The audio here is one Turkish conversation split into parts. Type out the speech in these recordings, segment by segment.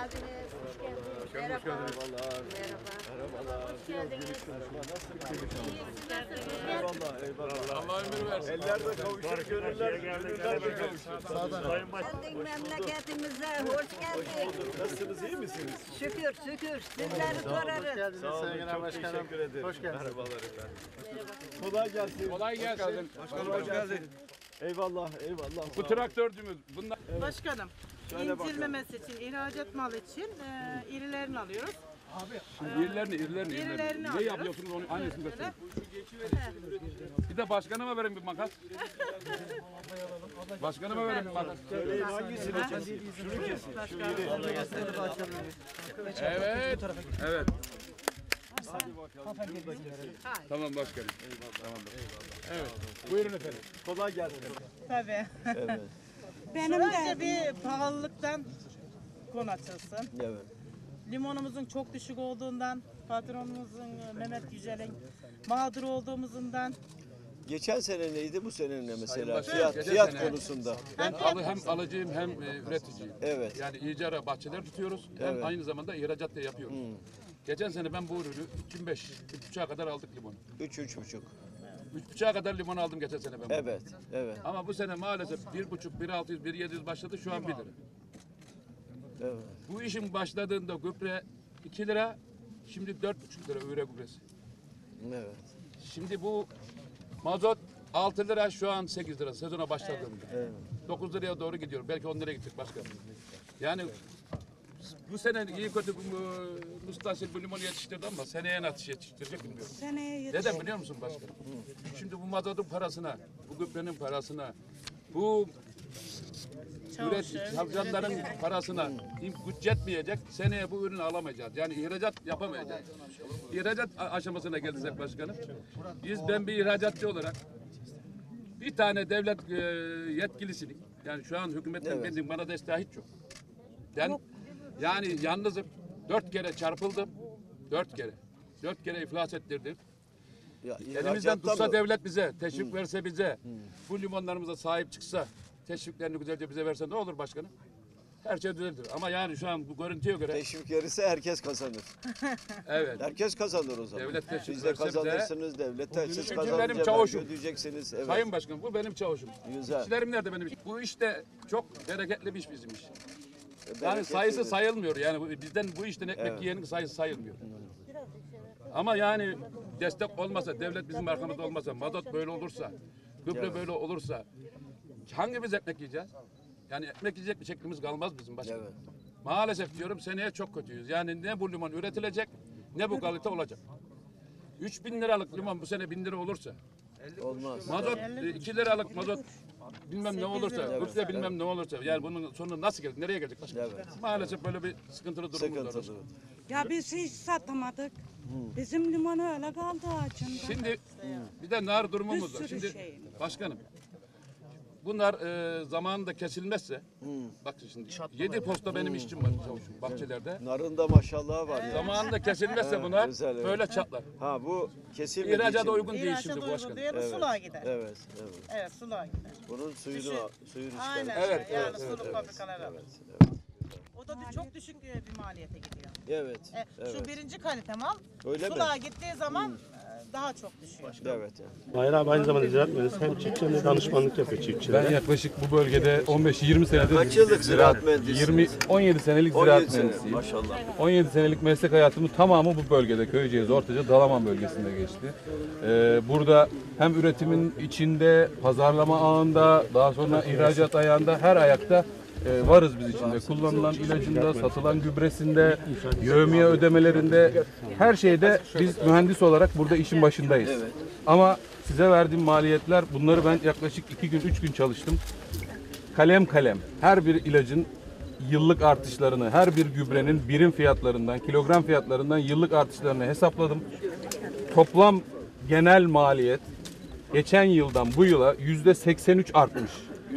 geldiniz. Hoş geldiniz. Merhaba. Merhaba. Hoş geldiniz. Eyvallah. Allah ömür versin. Ellerde kavuşur, gönüllerde kavuşur. Sayın Başkanım. Geldik memleketimize. Hoş geldik. Nasılsınız, iyi misiniz? Şükür. Sizleri sorarız. Sağ olun, çok teşekkür ederim. Hoş geldiniz. Merhabalar efendim. Kolay gelsin. Kolay gelsin. Başkanım hoş geldin. Eyvallah. Bu traktörcümüz. Bunlar... Başkanım, indirmemesi için, ihracat malı için irilerini alıyoruz. Şimdi irilerini. Ne alıyoruz. yapıyorsunuz onu aynısını gösterin. Bir de başkanıma verin bir makas. Başkanıma verin bir makas. Söyleyin hangisini kesin? Şunu kesin. Evet. Tamam başkanım. Evet. Buyurun efendim. Kolay gelsin. Tabii. Evet. Benim de bir pahalılıktan konu açılsın. Evet. Limonumuzun çok düşük olduğundan, patronumuzun Mehmet Yücel'in mağdur olduğumuzdan. Geçen sene neydi, bu sene ne mesela? Başkanım, geçen Fiyat sene- konusunda. Ben hem alıcıyım hem üreticiyim. Evet. Yani icara bahçeler tutuyoruz hem Evet. aynı zamanda ihracat da yapıyoruz. Geçen sene ben bu ürünü 3.5'a kadar aldık limonu. 3,5. 3.5'a kadar limon aldım geçen sene ben. Evet. Ama bu sene maalesef 1.5, 1.600, 1.700 başladı şu an 1 lira. Evet. Bu işin başladığında gübre 2 lira, şimdi 4.5 lira üre gübresi. Evet. Şimdi bu mazot 6 lira, şu an 8 lira sezona başladığında. Evet. 9 liraya doğru gidiyor. Belki 10 liraya gidecek başka. Yani bu sene iyi kötü Mustasil bu limonu yetiştirdi ama seneye nasıl yetiştirecek bilmiyorum. Neden biliyor musun başkanım? Şimdi bu mazotun parasına, bu gübrenin parasına, bu çalışanların parasına güç yetmeyecek. Seneye bu ürünü alamayacağız. Yani ihracat yapamayacağız. İhracat aşamasına geldiysek başkanım. Ben bir ihracatçı olarak bir tane devlet yetkilisinin, yani şu an hükümetten bildiğim bana desteği hiç yok. Ben yani yalnızım. 4 kere çarpıldım. 4 kere. 4 kere iflas ettirdim. Ya, Elimizden ihracatta tutsa mı? devlet bize, teşvik verse bize, bu limonlarımıza sahip çıksa, teşviklerini güzelce bize verse ne olur başkanım? Her şey düzelir. Ama yani şu an bu görüntüye göre Teşvik verirse herkes kazanır. evet. Herkes kazanır o zaman. Devlet teşvik Siz de verse bize- kazanırsınız, devlet de siz Çünkü kazanınca benim çavuşum. belki ödeyeceksiniz. Evet. Sayın Başkanım bu benim çavuşum. Güzel. İşçilerim nerede benim? Bu işte çok bereketli bir iş bizim iş. Yani Bereketlidir. sayısı sayılmıyor. Yani bizden bu işten ekmek yiyenin sayısı sayılmıyor. Ama yani destek olmasa, devlet bizim arkamızda olmasa, mazot böyle olursa, gübre böyle olursa hangimiz ekmek yiyeceğiz? Yani ekmek yiyecek bir şeklimiz kalmaz bizim başkanım. Evet. Maalesef diyorum seneye çok kötüyüz. Yani ne bu limon üretilecek ne bu kalite olacak. 3.000 liralık limon bu sene 1.000 lira olursa, Olmaz. mazot 2 liralık mazot bilmem ne olursa, gübre bilmem ne olursa, yani bunun sonu nasıl gelecek, nereye gelecek başkanım? Evet. Maalesef böyle bir sıkıntılı durumumuz var. Sıkıntılı. Ya biz hiç satamadık. Bizim limon öyle kaldı ağacında. Şimdi bir de nar durumumuz Bir var. sürü Şimdi şey. başkanım bunlar zamanında kesilmezse bak şimdi 7 posta benim işçim var çavuşum bahçelerde. Narın da maşallah var ya. Zamanında kesilmezse bunlar güzel, evet. böyle çatlar. Ha bu kesilmediği için. İhracata uygun değil İhracat şimdi bu uygun başkanım. değil, suluğa gider. Evet. Evet, suluğa gider. Bunun suyunu çıkarır. Aynen. Evet, yani evet, suluk fabrikaları alır. O da çok düşük bir maliyete gidiyor. Evet. Şu birinci kalite mal Öyle mi? suluğa gittiği zaman daha çok düşüyor. Evet. Mahir abi aynı zamanda ziraat mühendisi, hem çiftçi hem de danışmanlık yapıyor çiftçilere. Ben yaklaşık bu bölgede 15-20 senedir Kaç yıllık ziraat mühendisiniz? 17 senelik 17 ziraat sene, mühendisiyim. maşallah. 17 senelik meslek hayatımın tamamı bu bölgede, Köyceğiz, Ortaca, Dalaman bölgesinde geçti. Burada hem üretimin içinde, pazarlama ağında, daha sonra ihracat ayağında, her ayakta varız biz içinde. Kullanılan ilacında, satılan gübresinde, yevmiye ödemelerinde, her şeyde biz mühendis olarak burada işin başındayız. Ama size verdiğim maliyetler, bunları ben yaklaşık 2 gün, 3 gün çalıştım. Kalem kalem her bir ilacın yıllık artışlarını, her bir gübrenin birim fiyatlarından, kilogram fiyatlarından yıllık artışlarını hesapladım. Toplam genel maliyet geçen yıldan bu yıla %83 artmış.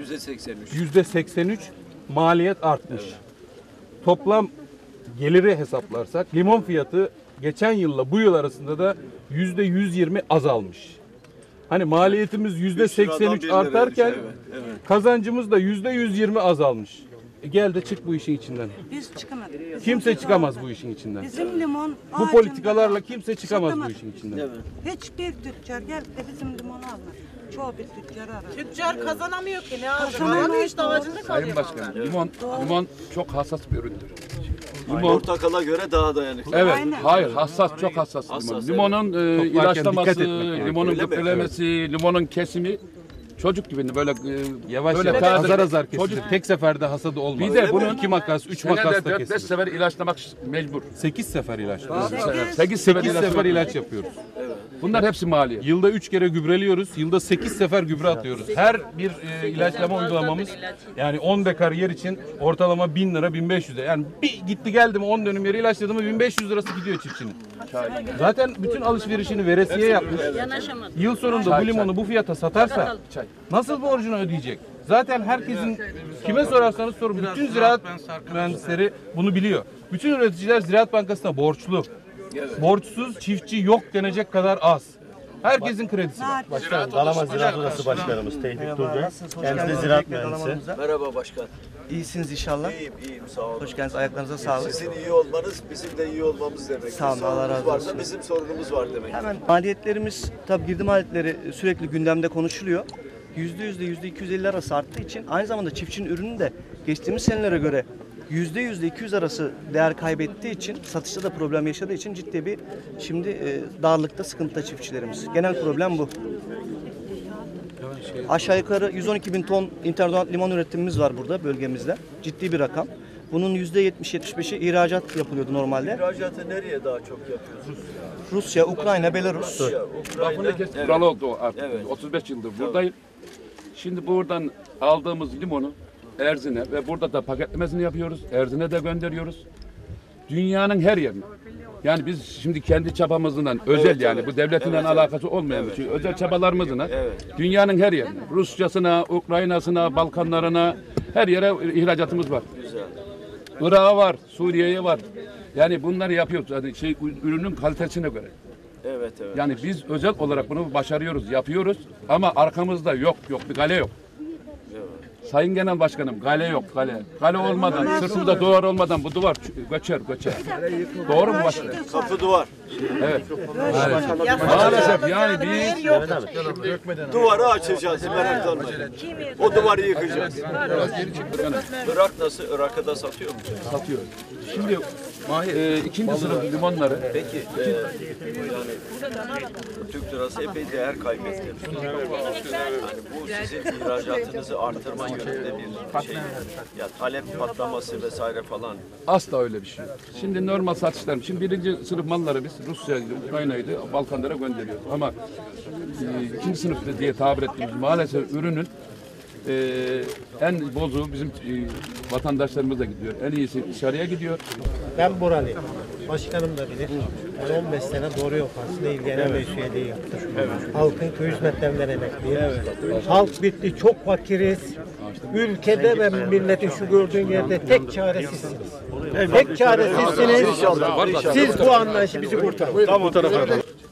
%83 maliyet artmış. Toplam geliri hesaplarsak limon fiyatı geçen yılla bu yıl arasında da %120 azalmış. Hani maliyetimiz %83 artarken kazancımız da %120 azalmış. Gel de çık bu işin içinden. Biz çıkamadık. Bizim Kimse limon- çıkamaz bu işin içinden. Bizim limon Bu ağacında politikalarla kimse çıkamaz bu satamadık. işin içinden. Hiçbir tüccar geldi de bizim limonu almadı. Çoğu bir tüccar aradı. Tüccar kazanamıyor ki ne Kazanamıyor. yapıyor? İşte ağacında Sayın kalıyor. Başkanım, limon çok hassas bir üründür. Limon, Portakala göre daha dayanıklı. evet, Aynen. hayır hassas, çok hassas limon. Hassas, Limonun Toplarken ilaçlaması, dikkat etmek gerekiyor. limonun Öyle mi? gübrelemesi, limonun kesimi çocuk gibi böyle Yavaş böyle yavaş, taze- azar azar kesilir. Çocuk Tek seferde hasadı olmaz. Bir de bunun 2 makas, 3 senede makas da 4-5 kesilir. sefer ilaçlamak mecbur. 8 sefer ilaçlıyoruz. 8 sefer 8 ilaçlamak. sefer ilaç yapıyoruz. Bunlar hepsi maliyet. Yılda 3 kere gübreliyoruz. Yılda 8 sefer gübre atıyoruz. Her bir ilaçlama uygulamamız yani 10 dekar yer için ortalama 1000 lira 1500 lira. Yani bir gitti geldi mi 10 dönüm yeri ilaçladı mı 1500 lirası gidiyor çiftçinin. Zaten bütün alışverişini veresiye yapmış. Yıl sonunda bu limonu bu fiyata satarsa nasıl borcunu ödeyecek? Zaten herkesin kime sorarsanız sorun. Bütün ziraat mühendisleri bunu biliyor. Bütün üreticiler Ziraat Bankası'na borçlu. Borçsuz çiftçi yok denecek kadar az. Herkesin kredisi var. Başkanım, Dalaman Ziraat Odası Başkanımız Tevfik Turgay. Kendisi de ziraat mühendisi. Merhaba başkan. İyisiniz inşallah. İyiyim sağ olun. Hoş geldiniz. Ayaklarınıza sağlık. Sizin iyi olmanız bizim de iyi olmamız demek. Sağ olun, Allah razı Sorunumuz varsa olsun. bizim sorunumuz var demek. Hemen maliyetlerimiz, tabii girdi maliyetleri sürekli gündemde konuşuluyor. %100'de %250 arası arttığı için aynı zamanda çiftçinin ürünü de geçtiğimiz senelere göre %100'de 200 arası değer kaybettiği için, satışta da problem yaşadığı için ciddi bir şimdi darlıkta, sıkıntıda çiftçilerimiz. Genel problem bu. Aşağı yukarı 112 bin ton interdonat limon üretimimiz var burada bölgemizde. Ciddi bir rakam. Bunun %70-75'i ihracat yapılıyordu normalde. İhracatı nereye daha çok yapıyorsunuz? Rusya, Ukrayna, Belarus. Lafını kestim. Kuralı oldu o artık. Evet. 35 yıldır buradayım. Şimdi buradan aldığımız limonu Erzin'e ve burada da paketlemesini yapıyoruz. Erzin'e de gönderiyoruz. Dünyanın her yerine. Yani biz şimdi kendi çabamızla özel yani bu devletinle alakası olmayan bir şey. Özel çabalarımızla dünyanın her yerine. Rusçasına, Ukrayna'sına, Balkanlarına her yere ihracatımız var. Güzel. Irak'a var, Suriye'ye var. Yani bunları yapıyoruz. Yani ürünün kalitesine göre. Evet evet. Yani biz özel olarak bunu başarıyoruz, yapıyoruz ama arkamızda yok bir kale yok. Sayın Genel Başkanım kale yok kale. Kale olmadan, sırtımızda duvar olmadan bu duvar göçer. Doğru mu başkanım? Kapı duvar. Evet. Maalesef yani biz Duvarı açacağız meraklanmayın. O duvarı yıkacağız. Irak nasıl? Irak'a da satıyor mu? satıyoruz. Şimdi ikinci sınıf limonları Peki yani Türk lirası epey değer kaybetti. Yani bu sizin ihracatınızı artırma yönünde bir şey. Ya talep patlaması vesaire falan. asla öyle bir şey yok. Şimdi normal satışlarım. Şimdi birinci sınıf malları biz Rusya'ydı, Ukrayna'ydı, Balkanlara gönderiyoruz. Ama ikinci sınıf diye tabir ettiğimiz maalesef ürünün en bozuğu bizim vatandaşlarımıza gidiyor. En iyisi dışarıya gidiyor. Ben buralıyım. Başkanım da bilir. Ben 15 sene Doğru Yol Partisi'nde İl Genel Meclis Üyeliği yaptım. Halkın köy hizmetlerinden emekliyim. Halk bitti, çok fakiriz. Ülkede ve milletin şu gördüğün yerde tek çare sizsiniz. Tek çare sizsiniz. Siz bu anlayışı bizi kurtarın. Tam o tarafa.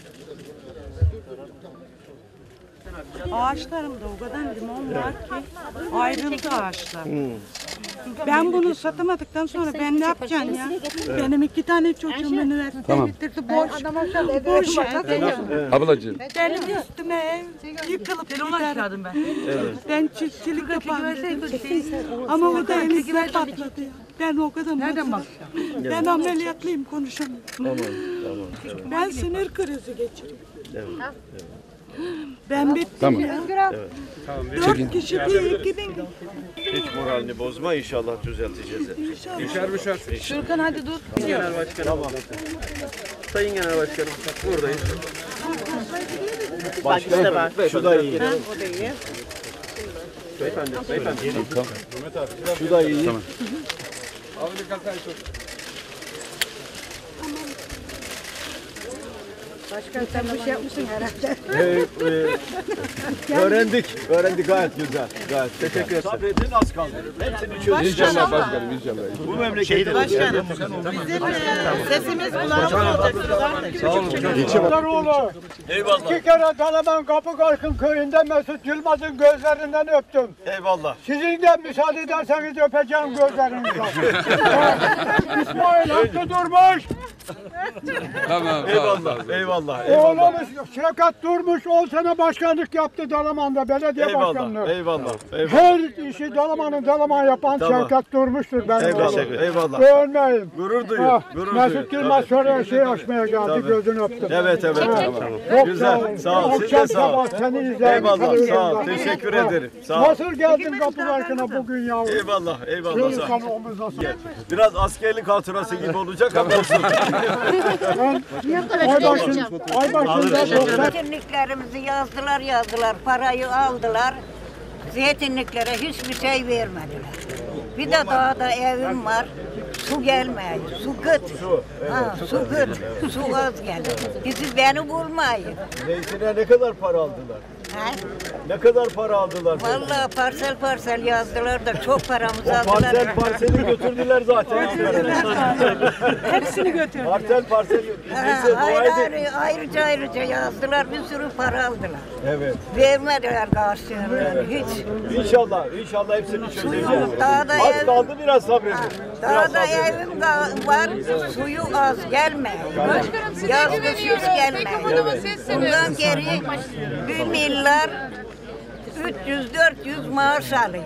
Ağaçlarımda o kadar limon var ki ayrıldı ağaçlar. Ben bunu satamadıktan sonra ben ne yapacağım ya? Benim 2 tane çocuğum üniversite bitirdi. Boş Ablacığım. benim üstüme yıkılıp gider. Ben çiftçilik yaparım. Ama o da elimizde patladı ya. Ben o kadar mutluyum. Ben ameliyatlıyım, konuşamıyorum. Ben sinir krizi geçirdim. Ben bittim ya. 4 kişi bir ekibin. Hiç moralini bozma inşallah düzelteceğiz. Şurkan hadi dur. Sayın Genel Başkanım buradayız. Şu da iyi. Şu da iyi. Başkan sen bu şey yapmışsın herhalde. Öğrendik gayet güzel. Gayet teşekkür ederim. Sabredin az kaldı. Hepsini çözeceğiz. İnşallah başkanım inşallah. Bu memlekette Başkanım, bizim sesimiz kulağımız olacak. Eyvallah. 2 kere Dalaman Kapıkarkın köyünde Mesut Yılmaz'ın gözlerinden öptüm. Eyvallah. Sizin de müsaade ederseniz öpeceğim gözlerinizden. İsmail Hakkı Durmuş, Tamam. Eyvallah. Eyvallah. oğlumuz Şevkat Durmuş 10 sene başkanlık yaptı Dalaman'da, belediye başkanlığı. Eyvallah. Her işi Dalaman yapan Şevkat Durmuş'tur benim oğlum. Eyvallah. Ölmeyin. Gurur duyuyor. Mesut Yılmaz sonra şey açmaya geldi, gözünü öptüm. Evet. Çok Güzel. Sağ ol. Siz de Akşam sağ ol. sabah seni izledim. Eyvallah. Sağ ol. Teşekkür ederim. Sağ ol. Nasıl geldin Kapıkarkı'na bugün yavrum? Eyvallah. Şöyle Sağ ol. sana omuzla sağ. Biraz askerlik hatırası gibi olacak ama olsun. Aybaşı'nda Zeytinliklerimizi yazdılar, parayı aldılar. Zeytinliklere hiçbir şey vermediler. Bir de dağda evim var, su gelmiyor, su gıt. Su gıt, su az gelir. Beni bulmayın. Zeytine ne kadar para aldılar? Ne kadar para aldılar? Vallahi parsel yazdılar da çok paramızı aldılar. Parseli götürdüler zaten. Hepsini götürdüler. Parsel. Neyse dua edin. Ayrıca yazdılar, bir sürü para aldılar. Evet. Vermediler karşılığını hiç. İnşallah hepsini çözeceğiz. Dağda Az ev, kaldı biraz sabredin. dağda evim var, suyu az gelmiyor. Yaz kış hiç gelmiyor. Bundan geri 1 milyar 300-400 maaş alayım.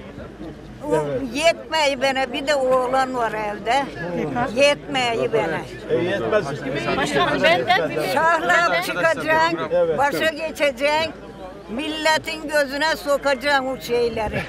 Yetmeyi bana, bir de oğlan var evde. Yetmeyi bana. Yetmez. Başkanım benden Şahlayıp çıkacaksın, başa geçeceksin. Milletin gözüne sokacaksın o şeyleri.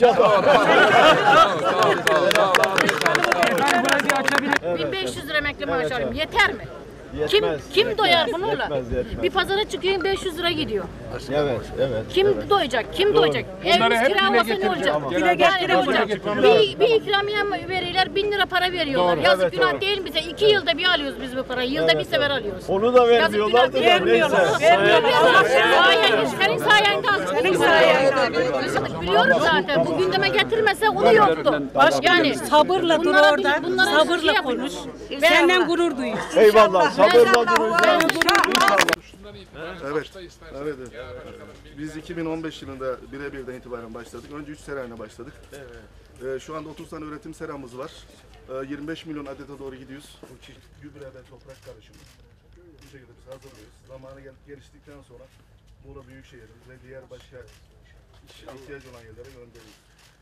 1500 lira emekli maaş alıyorum. Yeter mi? Yetmez. Kim doyar bununla? Yetmez. Bir pazara çıkıyorsun 500 lira gidiyor. Evet. Kim doyacak? Kim doyacak? Evimiz hep kira dile olsa ne olacak? getireceğim. Yani ne olacak? Bir ikramiye verirler, 1000 lira para veriyorlar. Yazık günah değil bize. 2 yılda bir alıyoruz biz bu parayı. Yılda bir sefer alıyoruz. Onu da vermiyorlar da Vermiyorlar. Sayende, senin sayende aldık. Senin sayende. Biliyorum zaten. Bu gündeme getirmese onu yoktu. Yani Sabırla dur orada, sabırla konuş. Senden gurur duyuyor. Eyvallah. Sabırla durun. Evet. Biz 2015 yılında birebirden itibaren başladık. Önce 3 serayla başladık. Şu anda 30 tane üretim seramız var. 25 milyon adete doğru gidiyoruz. Bu çift gübre ve toprak karışımı. Bu şekilde biz hazırlıyoruz. Zamanı geliştikten sonra Muğla Büyükşehir ve diğer başka ihtiyaç olan yerlere gönderiyoruz.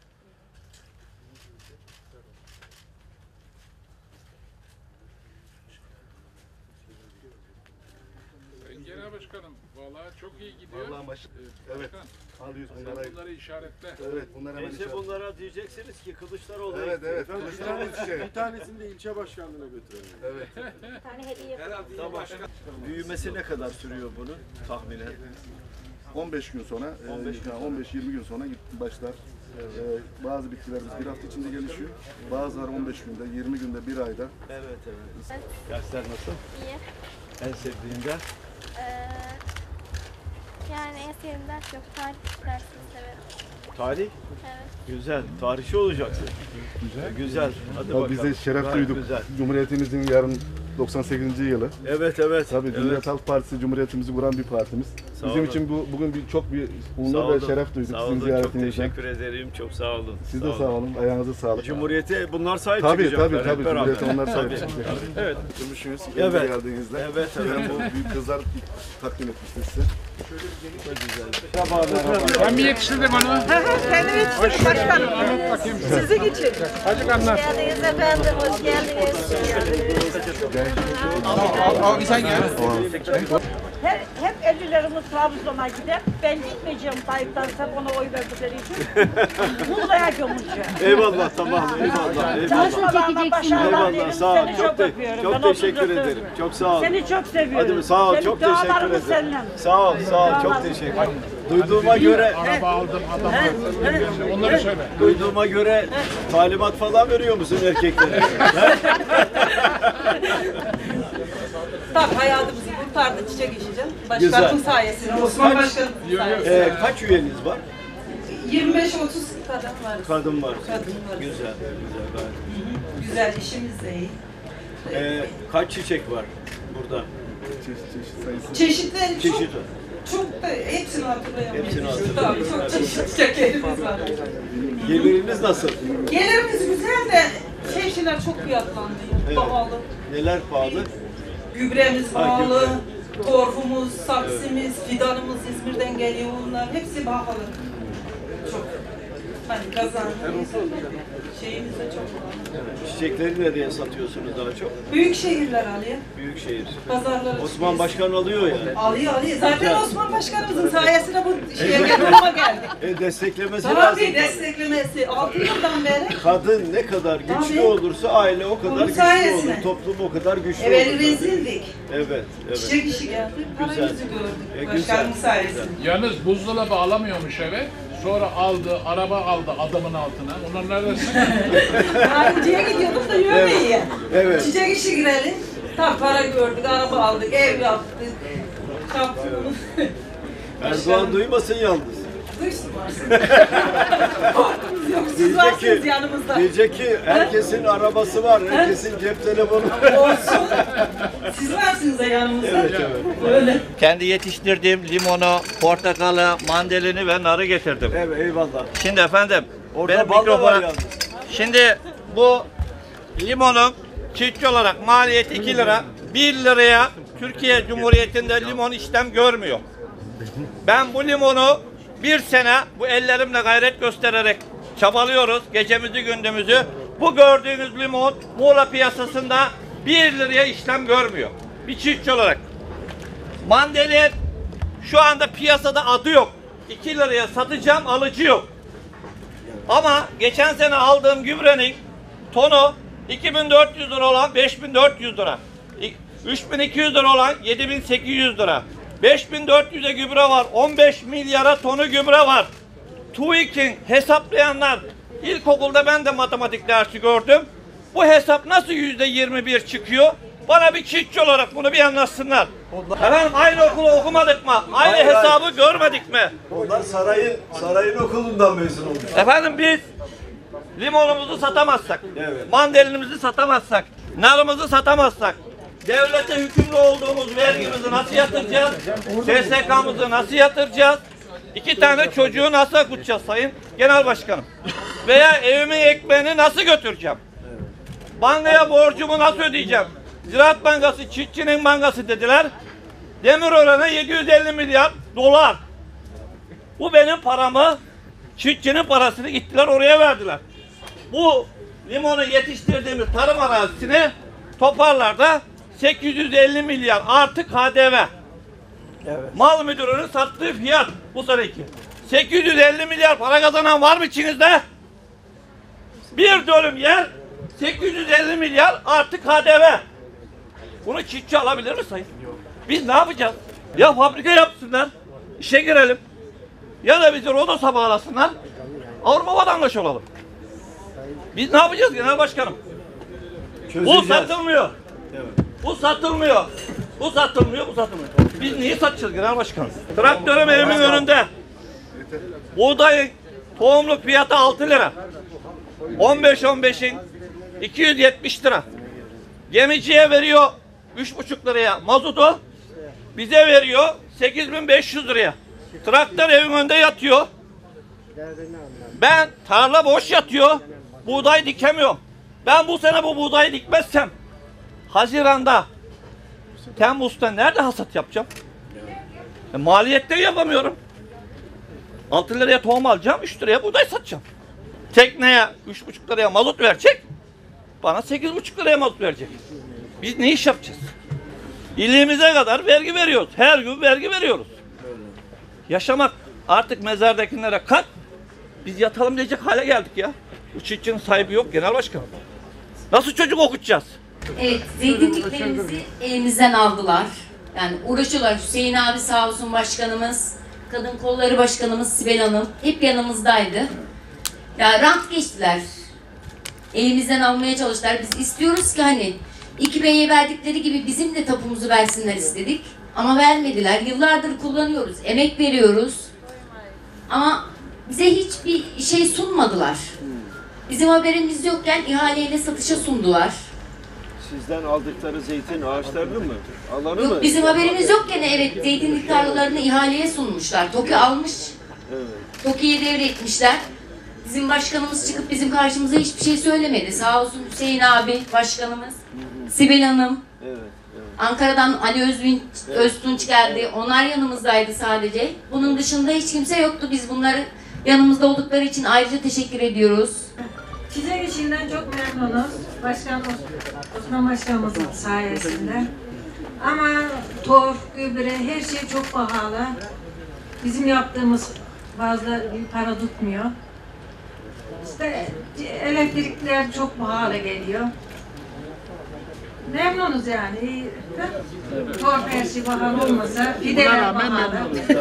Genel başkanım vallahi çok iyi gidiyor. Allah'ın başı. Evet. Alıyoruz Bunları işaretle. Evet, bunlar hemen Neyse bunlara diyeceksiniz ki Kılıçdaroğlu. Evet. Kılıçdaroğlu şey. Bir tanesini de ilçe başkanlığına götürelim. Evet. Büyümesi ne kadar sürüyor bunun tahminen? 15 gün sonra, 15-20 gün sonra başlar. Bazı bitkilerimiz bir hafta içinde gelişiyor. Bazıları 15 günde, 20 günde, bir ayda. Evet. Dersler nasıl? İyi. En sevdiğin ders? Yani en sevdiğim ders yok. Tarih dersini severim. Tarih? Evet. Güzel. Tarihçi olacaksın. Güzel. Hadi bakalım. Biz de şeref Gayet duyduk. Güzel. Cumhuriyetimizin yarın 98. yılı. Evet. Tabii Cumhuriyet Halk Partisi Cumhuriyetimizi kuran bir partimiz. Sağ Bizim olun. için bugün çok bir Sağ onur olun. ve şeref duyduk Sağ sizin olun. Çok ziyaretinizden. teşekkür ederim. Çok sağ olun. Siz de sağ olun. Ayağınıza sağlık. Cumhuriyete bunlar sahip Tabii çıkacaklar. hep beraber. Cumhuriyete onlar sahip Tabii. çıkacaklar. Evet. Durmuşsunuz. Evet. Geldiğinizde. Evet. Ben bu büyük kızlar takdim etmiştim size. Ben mi yetiştirdim onu? Kendim yetiştirdim başkanım. Sizin için. Azıcık anlat. Geldiniz efendim, hoş geldiniz. Bir sen gel. Hep ellilerimiz Trabzon'a gider. Ben gitmeyeceğim Tayyip'ten, sen ona oy verdikleri için. Muğla'ya gömüleceğim. Eyvallah tamam. Eyvallah. Çalışmalarına başarılar dilerim. Eyvallah sağ ol. Seni çok öpüyorum. Çok Ben teşekkür 34 ederim. ömrüm. Çok sağ ol. Seni çok seviyorum. Hadi sağ ol. Senin Çok teşekkür dualarımız ederim. seninle. Sağ ol. Çok teşekkür ederim. Duyduğuma göre Onları söyle. Duyduğuma göre talimat falan veriyor musun erkeklere? Tabii hayatımızı kurtardı çiçek işi. Başkanın sayesinde, Osman Başkan'ın sayesinde. Kaç üyeniz var? 25-30 kadın var. Kadın var. Kadın var. Güzel, güzel, gayet. Güzel, işimiz de iyi. Kaç çiçek var burada? Çeşitleri çok, Çeşit. çok da hepsini hatırlayamıyorum. Hepsini hatırlayamıyorum. Tabii, çok çeşitli çiçeklerimiz var. Geliriniz nasıl? Gelirimiz güzel de şeyler çok fiyatlandı. Evet. Pahalı. Neler pahalı? Gübremiz pahalı, gübre. torfumuz, saksimiz, fidanımız İzmir'den geliyor onlar. Hepsi pahalı. Çok. Hani kazandığımız şeyimiz de çok pahalı. Çiçekleri nereye satıyorsunuz daha çok? Büyük şehirler alıyor. Büyükşehir. Pazarlara Osman Başkan alıyor yani. alıyor. Zaten Osman Başkanımızın sayesinde bu şeye duruma geldik. Desteklemesi lazım. Tabii desteklemesi. 6 yıldan beri. Kadın ne kadar güçlü Tabii. olursa aile o kadar Onun güçlü sayesinde. olur. Toplum o kadar güçlü Evveli olur. rezildik. Evet, evet. Çiçek işi geldi. Güzel. Paramızı gördük. Güzel. Başkanın sayesinde. Yalnız buzdolabı alamıyormuş eve. Sonra aldı, araba aldı adamın altına. Onlar neredesin? Hariciye gidiyorduk da yürümeyi. Evet. Çiçek işi girelim. Tam para gördük, araba aldık, ev yaptık. Yaptık. Erdoğan duymasın yalnız. Duysun varsın. Korkumuz yok, siz varsınız yanımızda. Diyecek ki herkesin arabası var, herkesin cep telefonu var. Olsun. Siz varsınız da yanımızda. Evet, evet. Böyle. Kendi yetiştirdiğim limonu, portakalı, mandalini ve narı getirdim. Evet, eyvallah. Şimdi efendim, Orada benim bal da var mikrofona... yalnız. Şimdi bu limonun çiftçi olarak maliyeti 2 lira. 1 liraya Türkiye Cumhuriyeti'nde limon işlem görmüyor. Ben bu limonu bir sene bu ellerimle gayret göstererek çabalıyoruz gecemizi gündüzümüzü. Bu gördüğünüz limon Muğla piyasasında 1 liraya işlem görmüyor. Bir çiftçi olarak. Mandalin şu anda piyasada adı yok. 2 liraya satacağım, alıcı yok. Ama geçen sene aldığım gübrenin tonu 2400 lira olan 5400 lira. 3200 lira olan 7800 lira. 5400'e gübre var. 15 milyara tonu gübre var. TÜİK'in hesaplayanlar, ilkokulda ben de matematik dersi gördüm. Bu hesap nasıl %21 çıkıyor? Bana bir çiftçi olarak bunu bir anlatsınlar. Efendim aynı okulu okumadık mı? Aynı hesabı görmedik mi? Onlar sarayın okulundan mezun olmuş. Efendim biz limonumuzu satamazsak, Evet. mandalinimizi satamazsak, narımızı satamazsak, devlete hükümlü olduğumuz vergimizi nasıl yatıracağız? SSK'mızı nasıl yatıracağız? 2 tane çocuğu nasıl okutacağız Sayın Genel Başkanım? Veya evimin ekmeğini nasıl götüreceğim? Bankaya borcumu nasıl ödeyeceğim? Ziraat Bankası çiftçinin bankası dediler. Demirören'e 750 milyar dolar. Bu benim paramı, çiftçinin parasını gittiler oraya verdiler. Bu limonu yetiştirdiğimiz tarım arazisini toparlarda 850 milyar artı KDV. Evet. Mal müdürünün sattığı fiyat bu seneki. 850 milyar para kazanan var mı içinizde? Bir dönüm yer 850 milyar artı KDV. Bunu çiftçi alabilir mi sayın? Biz ne yapacağız? Ya fabrika yapsınlar, işe girelim. Ya da bizi Rodos'a bağlasınlar, Avrupa vatandaşı olalım. Biz ne yapacağız Genel Başkanım? Bu satılmıyor. Evet. Bu satılmıyor. Bu satılmıyor, bu satılmıyor. Biz niye satacağız Genel Başkanım? Traktörüm evimin önünde. Buğdayın tohumluk fiyatı 6 lira. 15'in 270 lira. Gemiciye veriyor 3,5 liraya mazotu. Bize veriyor 8.500 liraya. Traktör evin önünde yatıyor. Ben tarla boş yatıyor. Buğday dikemiyorum. Ben bu sene bu buğdayı dikmezsem Haziran'da, Temmuz'da nerede hasat yapacağım? Maliyette yapamıyorum. 6 liraya tohum alacağım, 3 liraya buğday satacağım. Tekneye 3,5 liraya mazot verecek, bana 8,5 liraya mazot verecek. Biz ne iş yapacağız? İliğimize kadar vergi veriyoruz. Her gün vergi veriyoruz. Yaşamak artık mezardakilere kat. Biz yatalım diyecek hale geldik ya. Bu çiftçinin sahibi yok Genel Başkanım. Nasıl çocuk okutacağız? Evet, zeytinliklerimizi elimizden aldılar. Yani uğraşıyorlar. Hüseyin abi sağ olsun başkanımız, Kadın Kolları Başkanımız Sibel Hanım hep yanımızdaydı. Ya rant geçtiler. Elimizden almaya çalıştılar. Biz istiyoruz ki hani 2B'ye verdikleri gibi bizim de tapumuzu versinler istedik. Ama vermediler. Yıllardır kullanıyoruz, emek veriyoruz. Ama bize hiçbir şey sunmadılar. Bizim haberimiz yokken ihaleyle satışa sundular. Sizden aldıkları zeytin ağaçlarını mı? Alanı Yok, mı? bizim haberimiz yokken evet zeytinlik tarlalarını ihaleye sunmuşlar. TOKİ almış. Evet. TOKİ'ye devretmişler. Bizim başkanımız çıkıp bizim karşımıza hiçbir şey söylemedi. Sağ olsun Hüseyin abi başkanımız, Sibel Hanım. Evet. Ankara'dan Ali Öztunç geldi. Onlar yanımızdaydı sadece. Bunun dışında hiç kimse yoktu. Biz bunları yanımızda oldukları için ayrıca teşekkür ediyoruz. Çiçek işinden çok memnunuz. Osman Başkanımızın sayesinde. Ama torf, gübre, her şey çok pahalı. Bizim yaptığımız fazla bir para tutmuyor. İşte elektrikler çok pahalı geliyor. Memnunuz yani. Torf her şey pahalı olmasa fideler pahalı.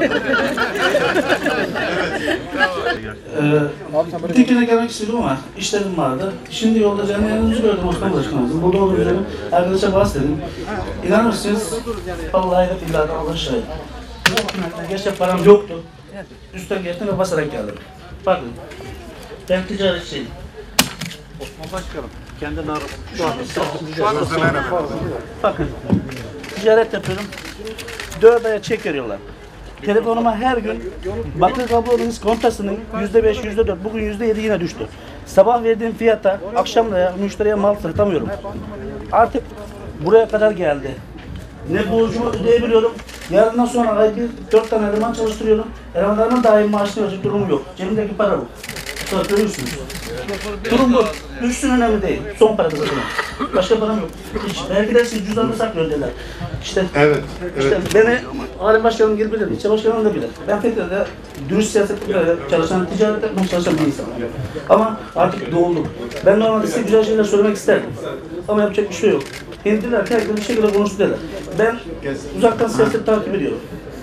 Dikine gelmek istedim ama işlerim vardı. Şimdi yolda canlı yayınınızı gördüm Osman Başkanımızın. Burada olduğunu üzerine arkadaşa bahsedelim. İnanır mısınız? Vallahi de billahi de Allah şahit. Gerçekten param yoktu. Üstten geldim ve basarak geldim. Bakın. Ben ticaretçiyim. Osman Başkanım, kendini arasın. Şu anda bakın. Ticaret yapıyorum. 4 aya çek veriyorlar. Telefonuma her gün bakır kablonun kontasının %5, %4, bugün %7 yine düştü. Sabah verdiğim fiyata akşamda müşteriye mal satamıyorum. Artık buraya kadar geldi. Ne borcumu ödeyebiliyorum. Yarından sonra ayda 4 tane eleman çalıştırıyorum. Elemanlarımın daim maaşını verecek durumum yok. Cebimdeki para bu. Sonra görürsünüz. Durum bu. Üstün önemli değil. Son para zaten. Başka param yok. Hiç. Belki de siz cüzdanını saklıyor dediler. İşte, işte beni Alim Başkanım gibi bilir, ilçe başkanım da bilir. Ben Fethiye'de dürüst siyasetle çalışan, ticaret yapmaya çalışan bir insanım. Ama artık doğuldum. Ben normalde size güzel şeyler söylemek isterdim. Ama yapacak bir şey yok. Hindiler ki herkes bir şekilde konuştu dediler. Ben uzaktan siyaseti takip ediyorum.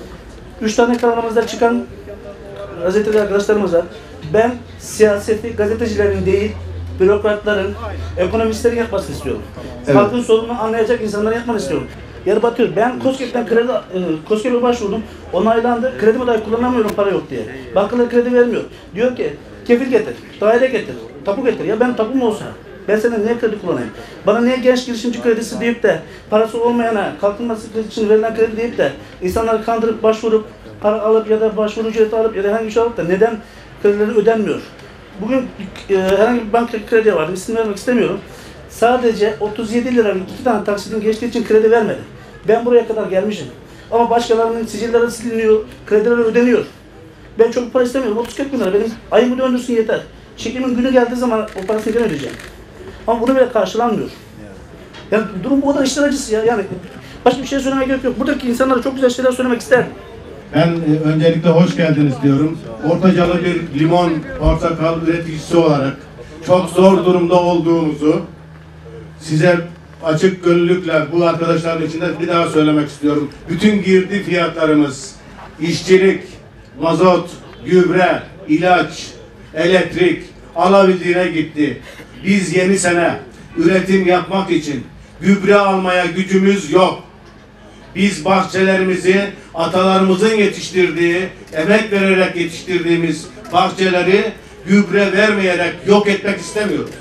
3 tane kanalımızda çıkan gazeteci arkadaşlarımız var. Ben siyaseti gazetecilerin değil, bürokratların, ekonomistlerin yapmasını istiyorum. Evet. Halkın sorununu anlayacak insanların yapmasını istiyorum. Yarı batıyor. Ben KOSGEB'den KOSGEB'e başvurdum. Onaylandı. Kredimi dahi kullanamıyorum para yok diye. Bankalar kredi vermiyor. Diyor ki kefil getir, daire getir, tapu getir. Ya ben tapum olsa ben senden niye kredi kullanayım? Bana niye genç girişimci kredisi deyip de parası olmayana kalkınması kredisi için verilen kredi deyip de insanları kandırıp başvurup para alıp ya da başvuru ücreti alıp ya da herhangi bir şey alıp da neden kredileri ödenmiyor? Bugün herhangi bir banka kredi vardı, isim vermek istemiyorum. Sadece 37 liralık 2 tane taksidin geçtiği için kredi vermedi. Ben buraya kadar gelmişim. Ama başkalarının sicilleri siliniyor, kredileri ödeniyor. Ben çok para istemiyorum, 30-40 bin lira benim ayımı döndürsün yeter. Çekimin günü geldiği zaman o parasını gene ödeyeceğim. Ama bunu bile karşılanmıyor. Yani durum bu kadar işler acısı ya. Yani başka bir şey söylemeye gerek yok. Buradaki insanlara çok güzel şeyler söylemek isterdim. Ben öncelikle hoş geldiniz diyorum. Ortacalı bir limon, portakal üreticisi olarak çok zor durumda olduğumuzu size açık gönüllülükle bu arkadaşların içinde bir daha söylemek istiyorum. Bütün girdi fiyatlarımız, işçilik, mazot, gübre, ilaç, elektrik alabildiğine gitti. Biz yeni sene üretim yapmak için gübre almaya gücümüz yok. Biz bahçelerimizi atalarımızın yetiştirdiği, emek vererek yetiştirdiğimiz bahçeleri gübre vermeyerek yok etmek istemiyoruz.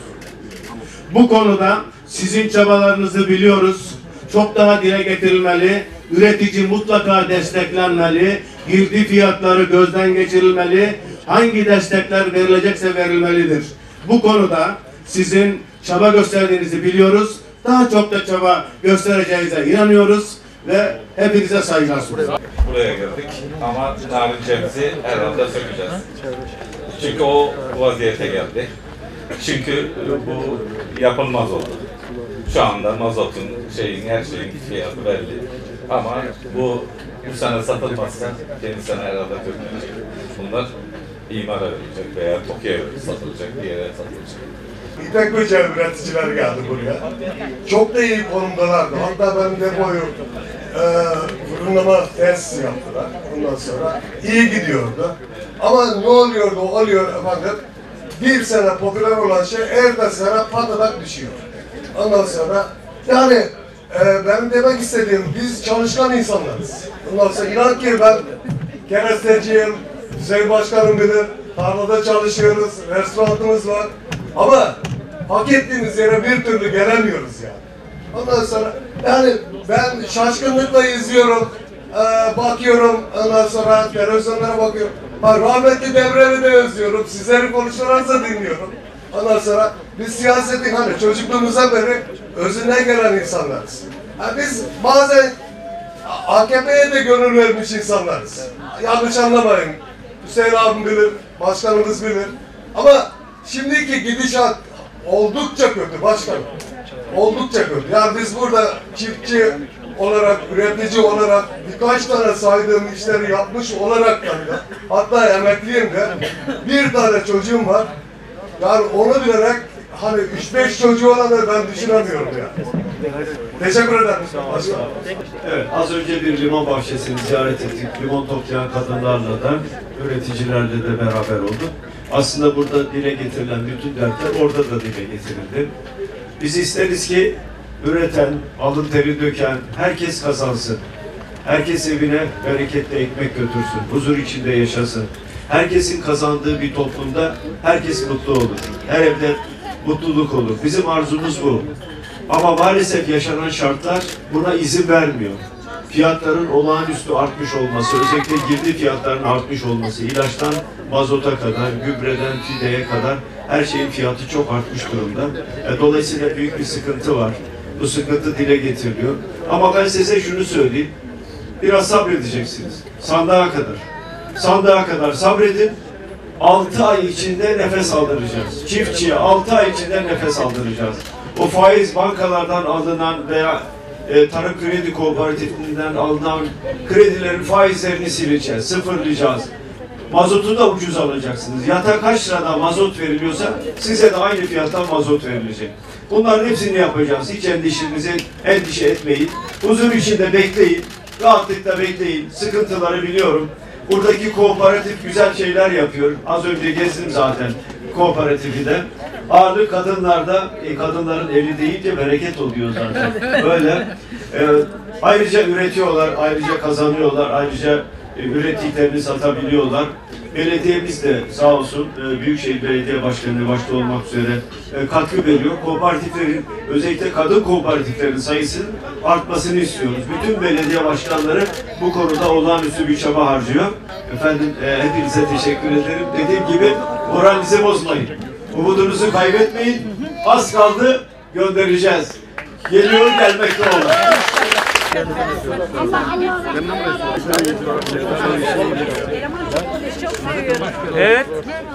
Bu konuda sizin çabalarınızı biliyoruz. Çok daha dile getirilmeli. Üretici mutlaka desteklenmeli. Girdi fiyatları gözden geçirilmeli. Hangi destekler verilecekse verilmelidir. Bu konuda sizin çaba gösterdiğinizi biliyoruz. Daha çok da çaba göstereceğinize inanıyoruz ve hepinize saygılar sunuyoruz. Buraya geldik ama narinceğimizi herhalde sökeceğiz. Çünkü o vaziyete geldi. Çünkü bu yapılmaz oldu. Şu anda mazotun, her şeyin fiyatı belli. Ama bu sene satılmazsa yeni sene herhalde dönmeyecek. Bunlar imara verilecek veya TOKİ'ye satılacak, bir yere satılacak. İpek böceği üreticiler geldi buraya. Çok da iyi konumdalardı. Hatta ben depoyu fırınlama tesisi yaptılar. Ondan sonra iyi gidiyordu. Ama ne oluyordu? Oluyor efendim. Bir sene popüler olan şey ertesi sene patadak düşüyor. Ondan sonra Yani benim demek istediğim, biz çalışkan insanlarız. Ondan sonra inan ki ben keresteciyim, Hüseyin Başkanım bilir, tarlada çalışıyoruz, restoranımız var. Ama hak ettiğimiz yere bir türlü gelemiyoruz yani. Ondan sonra yani ben şaşkınlıkla izliyorum, bakıyorum, ondan sonra televizyonlara bakıyorum. Rahmetli Devreli de özlüyorum, sizleri konuşulansa dinliyorum. Ondan sonra biz siyasetin hani çocukluğumuza beri özünden gelen insanlarız. Yani biz bazen AKP'ye de gönül vermiş insanlarız. Yanlış anlamayın. Hüseyin abim bilir, başkanımız bilir. Ama şimdiki gidişat oldukça kötü başkanım. Oldukça kötü. Yani biz burada çiftçi olarak, üretici olarak birkaç tane saydığım işleri yapmış olarak da hatta emekliyim de bir tane çocuğum var. Yani onu bilerek hani 3-5 çocuğu olan da ben düşünemiyorum yani. Teşekkür ederim. Evet, az önce bir limon bahçesini ziyaret ettik. Limon toplayan kadınlarla da, üreticilerle de beraber olduk. Aslında burada dile getirilen bütün dertler orada da dile getirildi. Biz isteriz ki üreten, alın teri döken herkes kazansın. Herkes evine bereketli ekmek götürsün, huzur içinde yaşasın. Herkesin kazandığı bir toplumda herkes mutlu olur. Her evde mutluluk olur. Bizim arzumuz bu. Ama maalesef yaşanan şartlar buna izin vermiyor. Fiyatların olağanüstü artmış olması, özellikle girdi fiyatlarının artmış olması, ilaçtan mazota kadar, gübreden fideye kadar her şeyin fiyatı çok artmış durumda. Dolayısıyla büyük bir sıkıntı var. Bu sıkıntı dile getiriliyor. Ama ben size şunu söyleyeyim. Biraz sabredeceksiniz. Sandığa kadar. Sandığa kadar sabredin. 6 ay içinde nefes aldıracağız. Çiftçiye 6 ay içinde nefes aldıracağız. O faiz bankalardan alınan veya tarım kredi kooperatifinden alınan kredilerin faizlerini sileceğiz, sıfırlayacağız. Mazotu da ucuz alacaksınız. Yata kaç lirada mazot veriliyorsa size de aynı fiyattan mazot verilecek. Bunların hepsini yapacağız. Hiç endişe etmeyin. Huzur içinde bekleyin. Rahatlıkla bekleyin. Sıkıntıları biliyorum. Buradaki kooperatif güzel şeyler yapıyor. Az önce gezdim zaten kooperatifi de. Ağırlık kadınlarda, kadınların eli deyince bereket oluyor zaten. Böyle. Ayrıca üretiyorlar, ayrıca kazanıyorlar, ayrıca ürettiklerini satabiliyorlar. Belediyemiz de sağ olsun Büyükşehir Belediye Başkanı başta olmak üzere katkı veriyor. Kooperatiflerin, özellikle kadın kooperatiflerin sayısının artmasını istiyoruz. Bütün belediye başkanları bu konuda olağanüstü bir çaba harcıyor. Efendim hepinize teşekkür ederim. Dediğim gibi moralinizi bozmayın. Umudunuzu kaybetmeyin. Az kaldı, göndereceğiz. Geliyor, gelmekte olan. Evet.